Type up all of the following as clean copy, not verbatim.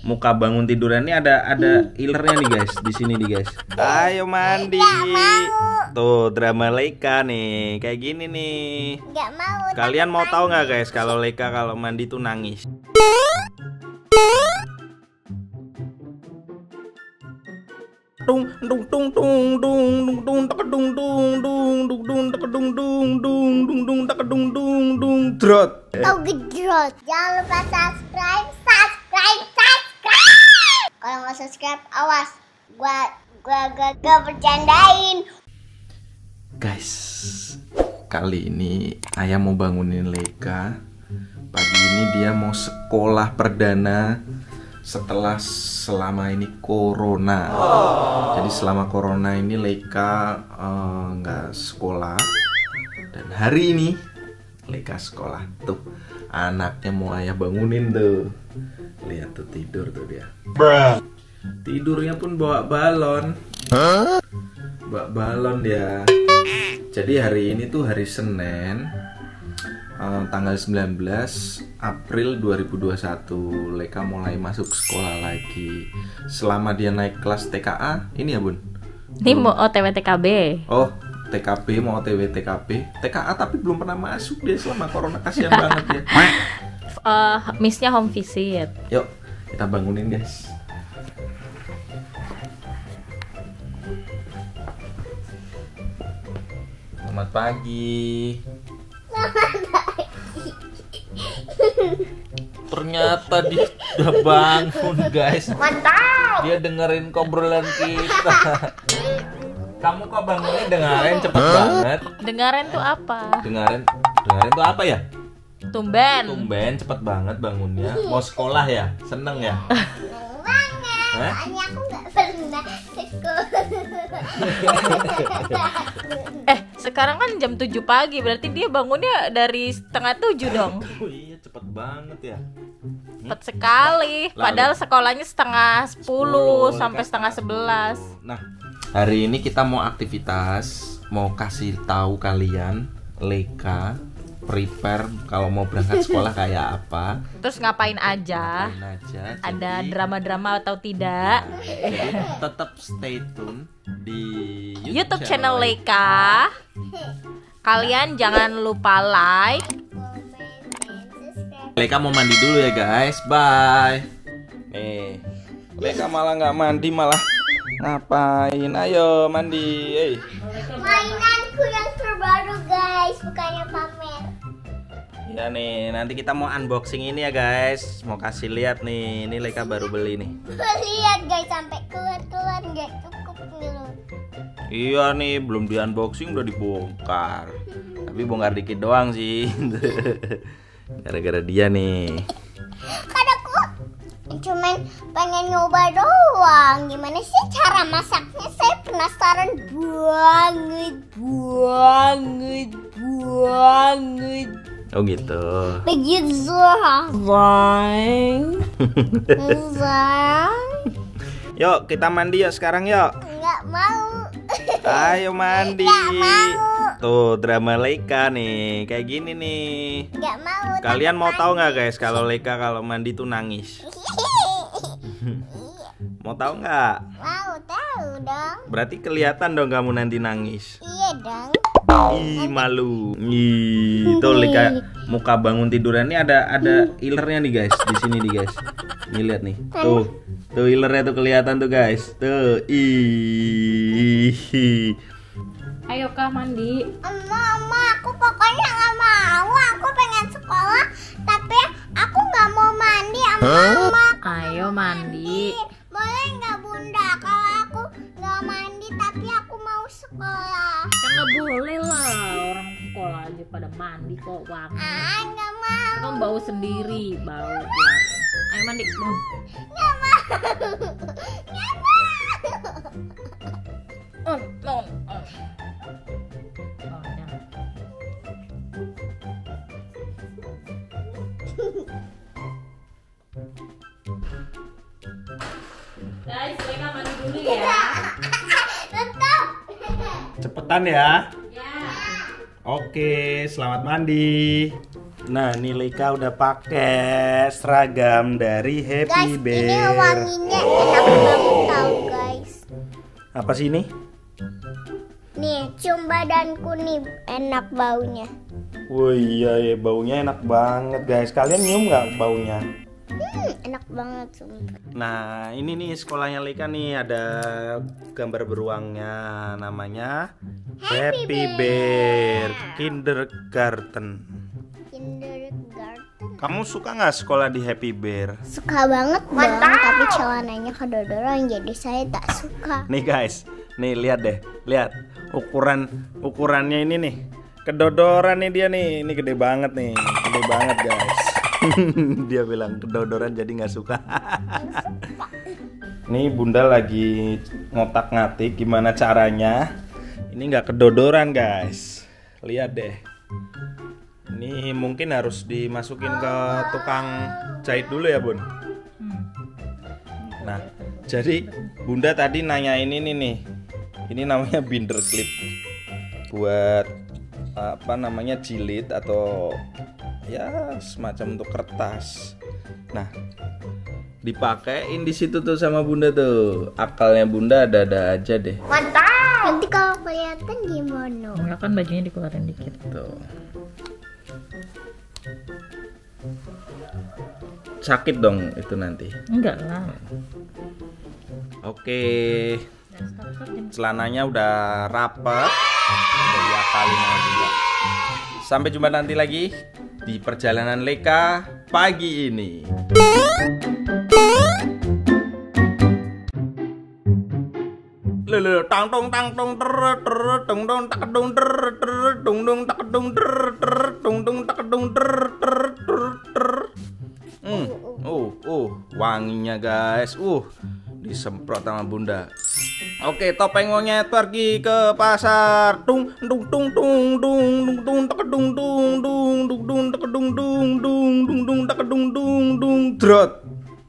muka bangun tiduran ini ada ilernya nih guys, di sini nih guys. Ayo mandi. Tuh drama Leika nih, kayak gini nih. Nggak mau. Kalian mau tahu nggak guys kalau Leika kalau mandi tuh nangis? Dung dung dung dung dung dung dung dung dung dung dung dung dung dung dung dung dung drot. Oh gedrot. Jangan lupa subscribe. Kalau nggak subscribe, awas. Gua bercandain. Guys, kali ini ayah mau bangunin Leika. Pagi ini dia mau sekolah perdana setelah selama ini corona. Jadi selama corona ini Leika nggak sekolah. Dan hari ini Leika sekolah. Tuh anaknya mau ayah bangunin tuh. Lihat tuh tidur tuh dia. Tidurnya pun bawa balon. Bawa balon dia. Jadi hari ini tuh hari Senin, tanggal 19 April 2021. Leika mulai masuk sekolah lagi. Selama dia naik kelas TKA, ini ya bun? Ini mau OTW TKB. Oh, TKB mau OTW TKB. TKA tapi belum pernah masuk dia selama corona, kasihan banget ya. Missnya home visit. Yuk, kita bangunin guys. Selamat pagi. Ternyata dia udah bangun guys. Mantap. Dia dengerin obrolan kita. Kamu kok bangunnya dengerin cepet banget. Dengaran tuh apa? Dengerin tuh apa ya? Tumben. Tumben cepet banget bangunnya. Mau sekolah ya? Seneng ya? Banget. Soalnya aku nggak pernah Sekarang kan jam 7 pagi, berarti dia bangunnya dari setengah 7 dong. Oh iya cepet banget ya. Cepet sekali. Padahal sekolahnya setengah 10 sampai setengah 11. Nah, hari ini kita mau aktivitas, mau kasih tahu kalian Leika prepare kalau mau berangkat sekolah kayak apa. Terus ngapain aja? Ada drama-drama atau tidak? Jadi tetap stay tune di YouTube channel Leika. Kalian jangan lupa like. Leika mau mandi dulu ya guys. Bye. Nih, Leika malah nggak mandi, malah ngapain? Ayo mandi. Mainanku yang terbaru guys, bukannya pamer. Ya nih, nanti kita mau unboxing ini ya guys. Mau kasih lihat nih, ini Leika baru beli nih. Lihat guys, sampai keluar nggak cukup dulu. Iya nih, belum di unboxing udah dibongkar. Tapi bongkar dikit doang sih. Gara-gara dia nih. Kan aku cuman pengen nyoba doang. Gimana sih cara masaknya? Saya penasaran banget. Oh gitu. Begitu. Yuk kita mandi yuk sekarang yuk. Nggak mau. Ayo mandi. Nggak mau. Tuh drama Leika nih, kayak gini nih. Nggak mau. Kalian mau tahu nggak guys kalau Leika kalau mandi tuh nangis? Mau tahu nggak? Mau tahu dong. Berarti kelihatan dong kamu nanti nangis. Iya dong. Ih malu. Ih, tuh Leika muka bangun tiduran ini ada ilernya nih guys, di sini nih guys. Nih lihat nih. Tuh ilernya tuh kelihatan tuh guys. Tuh. Ih. Ayo Kak mandi. Mama, aku pokoknya nggak mau. Aku pengen sekolah, tapi aku nggak mau mandi sama mama. Ayo mandi. Boleh nggak bunda? Kalau aku nggak mandi, tapi aku mau sekolah. Kan nggak boleh lah, orang sekolah aja pada mandi kok wangi. Nggak mau. Kamu bau sendiri, bau. Ayo mandi. Nggak mau. Nggak mau. Guys, Leika mandi dulu ya. Tetap. Cepetan ya. Ya. Oke, selamat mandi. Nah, nih Leika udah pakai seragam dari Happy Guys, Bear. ini wanginya enak banget tau guys. Apa sih ini? Nih, cium badanku nih, enak baunya. Wah iya ya, baunya enak banget guys. Kalian nyium nggak baunya? Enak banget sumpah. Nah, ini nih sekolahnya Leika nih, ada gambar beruangnya, namanya Happy Bear Kindergarten. Kindergarten. Kamu suka nggak sekolah di Happy Bear? Suka banget dong, tapi celananya kedodoran jadi saya tak suka. Nih guys, nih lihat deh, lihat ukurannya ini nih, kedodoran nih dia nih, ini gede banget nih, gede banget guys. Dia bilang kedodoran jadi nggak suka. Nih Bunda lagi ngotak-ngatik gimana caranya. Ini nggak kedodoran guys, lihat deh. Ini mungkin harus dimasukin ke tukang jahit dulu ya Bun. Nah, jadi Bunda tadi nanya ini nih. Ini namanya binder clip. Buat apa namanya, jilid atau ya semacam untuk kertas. Nah, dipakein di situ tuh sama Bunda tuh. Akalnya Bunda ada-ada aja deh. Nanti kalau kelihatan gimana? Enggak kan bajunya dikeluarin dikit. Tuh. Sakit dong itu nanti. Enggak lah. Oke. Celananya udah rapet. Udah diakalin juga. Sampai jumpa nanti lagi di perjalanan Leika pagi ini. Lele tang tong ter tung dong tak dong ter tung dong tak dong ter tung dong tak dong ter. Wanginya guys. Disemprot sama Bunda. Oke, topeng monyet pergi ke pasar. Tung dung tung tung dung dung tak dung dung dung dung tak dung dung dung dung tak dung dung dung drot.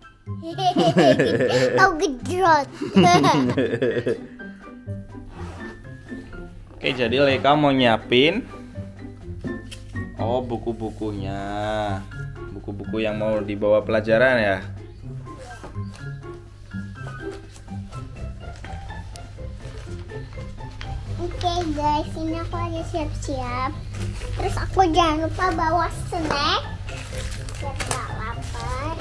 Oh, gedrot. Oke, jadi Leika mau nyiapin buku-bukunya. Buku-buku yang mau dibawa pelajaran ya. Oke guys, ini aku lagi siap-siap. Terus aku jangan lupa bawa snack biar gak lapar.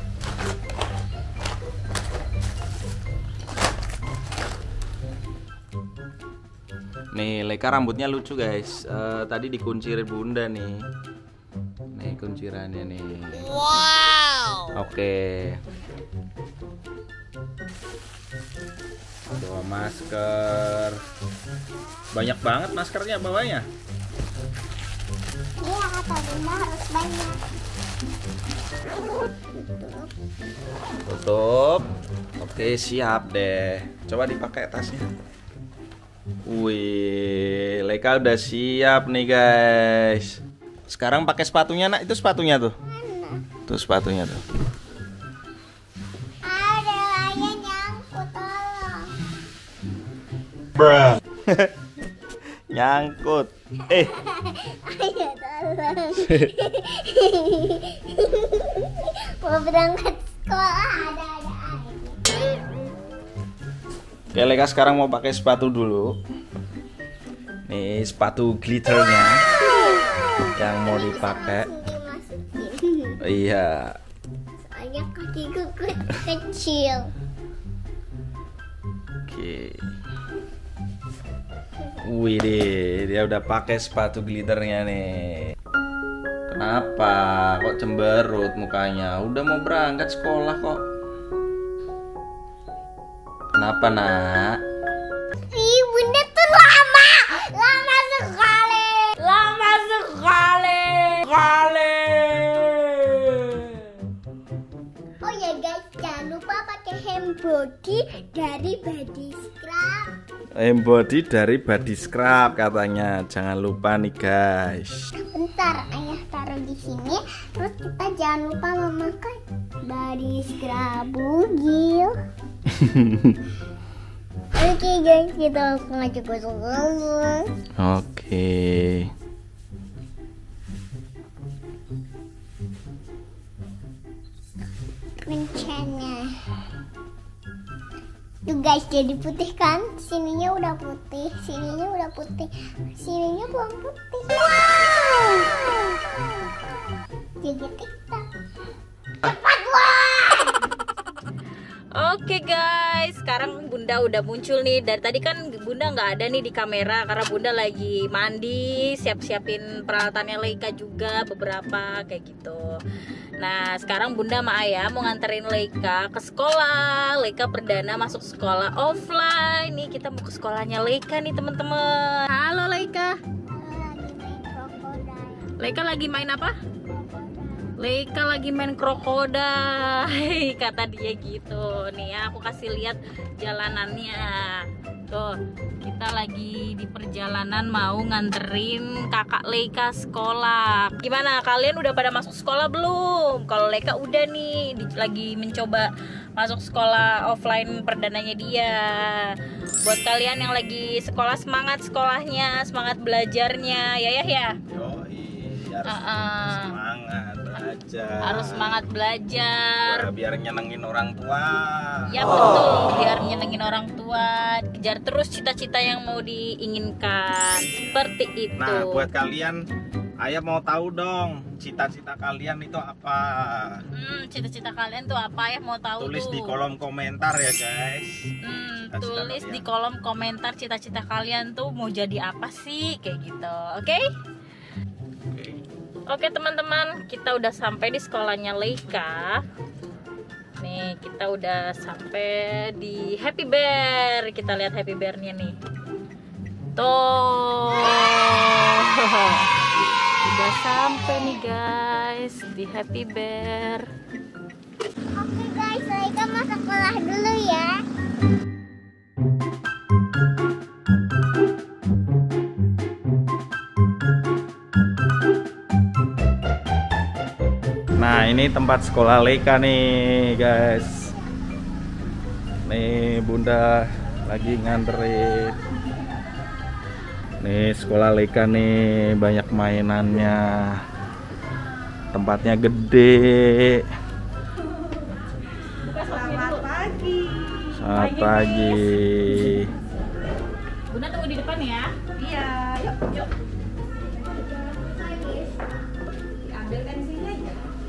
Nih, Leika rambutnya lucu guys. Tadi dikuncirin Bunda nih. Nih kuncirannya nih. Wow. Oke. Bawa masker. Banyak banget maskernya bawanya. Iya, kata Bunda harus banyak. Tutup. Oke, siap deh. Coba dipakai tasnya. Wih, Leika udah siap nih guys. Sekarang pakai sepatunya nak. Itu sepatunya tuh. Tuh sepatunya tuh. Ada ayah nyangkut, tolong. Bruh. Nyangkut. Ayah tolong. Mau berangkat sekolah ada ayah. Oke, Leika sekarang mau pakai sepatu dulu. Nih sepatu glitternya yang mau dipakai. Dimasukin. Iya. Soalnya kakiku kecil. Oke. Wih deh, dia udah pakai sepatu glitternya nih. Kenapa? Kok cemberut mukanya? Udah mau berangkat sekolah kok. Kenapa nak? Ih, Bunda tuh lama sekali. Oh ya guys, jangan lupa pakai hand body dari Body Scrub. Embody dari Body Scrub katanya. Jangan lupa nih guys. Bentar, ayah taruh di sini. Terus kita jangan lupa memakai Body Scrub bugil. Oke guys, kita langsung aja gosok-gosok. Oke. kencana. Tuh guys, jadi putih kan? Sininya udah putih, sininya udah putih, sininya belum putih. Wow! Jadi TikTok. Cepat wah! Oke guys, sekarang Bunda udah muncul nih. Dari tadi kan Bunda nggak ada nih di kamera karena Bunda lagi mandi, siap-siapin peralatannya Leika juga beberapa kayak gitu. Nah sekarang Bunda sama Ayah mau nganterin Leika ke sekolah. Leika perdana masuk sekolah offline. Nih kita mau ke sekolahnya Leika nih teman-teman. Halo Leika. Lagi main krokodil. Leika lagi main apa? Leika lagi main krokodil, kata dia gitu. Nih ya, aku kasih lihat jalanannya. Tuh, kita lagi di perjalanan mau nganterin kakak Leika sekolah. Gimana, kalian udah pada masuk sekolah belum? Kalau Leika udah nih, lagi mencoba masuk sekolah offline perdananya dia. Buat kalian yang lagi sekolah, semangat sekolahnya, semangat belajarnya, ya. Yoi, harus semangat belajar. Harus semangat belajar. Biar nyenengin orang tua. Ya betul, biar nyenengin orang tua. Kejar terus cita-cita yang mau diinginkan. Seperti itu. Nah, buat kalian, Ayah mau tahu dong, cita-cita kalian itu apa? Cita-cita kalian tuh apa ya? Mau tahu Tulis tuh. di kolom komentar ya guys. Tulis kalian. di kolom komentar cita-cita kalian tuh mau jadi apa sih? Kayak gitu. Oke? Oke teman-teman, kita udah sampai di sekolahnya Leika. Nih, kita udah sampai di Happy Bear. Kita lihat Happy Bear-nya nih. Tuh. Udah sampai nih guys di Happy Bear. Oke guys, Leika mau sekolah dulu ya. Nah, ini tempat sekolah Leika nih guys. Nih Bunda lagi nganterin. Nih sekolah Leika nih, banyak mainannya. Tempatnya gede. Selamat pagi. Selamat pagi. Bunda tunggu di depan ya. Iya, yuk. Ambil pensilnya ya.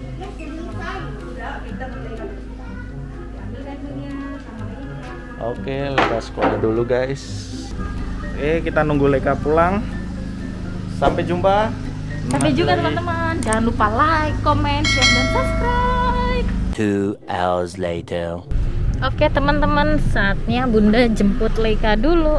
Oke, Leika sekolah dulu guys. Kita nunggu Leika pulang. Sampai jumpa. Sampai juga teman-teman. Jangan lupa like, comment, share, dan subscribe. 2 hours later. Oke teman-teman, saatnya Bunda jemput Leika dulu.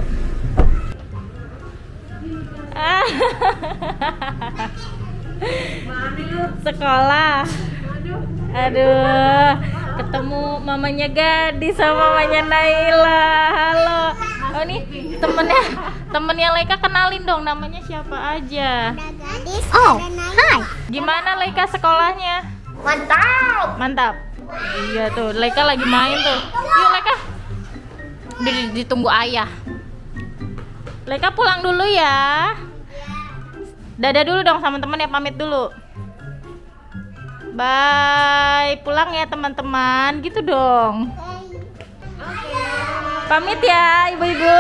Sekolah. Aduh, ketemu mamanya Gadis sama mamanya Naila. Halo. Oh ini temennya Leika, kenalin dong namanya siapa aja. Ada Gadis, ada Naila. Gimana Leika sekolahnya? Mantap. Iya tuh, Leika lagi main tuh. Yuk Leika. Ditunggu ayah. Leika pulang dulu ya. Dadah dulu dong sama teman ya, pamit dulu. Bye, pulang ya teman-teman, gitu dong. Pamit ya ibu-ibu.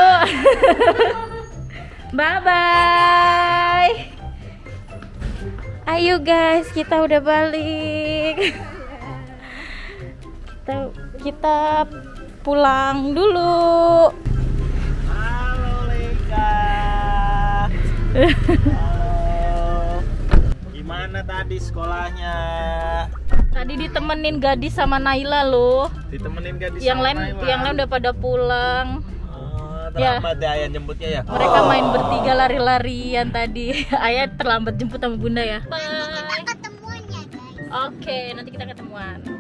Bye-bye. Ayo guys, kita udah balik. Kita pulang dulu. Halo Leika. Gimana tadi sekolahnya? Tadi ditemenin Gadis sama Naila loh. Ditemenin Gadis Yang sama lain Naila? udah pada pulang. Terlambat ya ayah jemputnya ya? Mereka main bertiga lari-larian tadi. Ayah terlambat jemput sama Bunda ya. Bye. Ketemuan ya guys. Oke, nanti kita ketemuan.